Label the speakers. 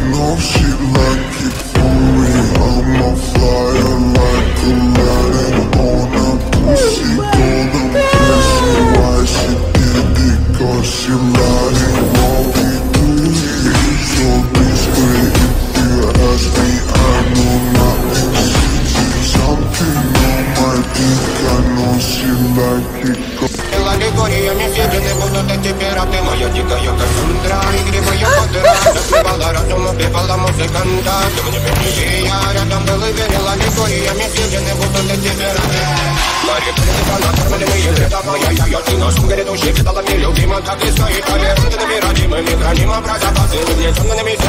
Speaker 1: know she like it for me. I'm a flyer like Aladdin on a pussy golden pussy. Why she did it? Cause she lied and won't be doing it. So discreet if you ask me, I know nothing. Something on my dick, I know she like it.
Speaker 2: Аллегориями съедены будут эти пираты. Моя дикая Кассандра, игривая подра. Застревала разум, убивала музыканта. Тем не менее я рядом был и верил. Аллегориями съедены будут эти пираты. Мария Пересека, накормленные рядовая. Я ее сына, грядущий, кидала мне любима. Так и стоит, аллегориями родимыми. Храним образа, посылы, внесенными.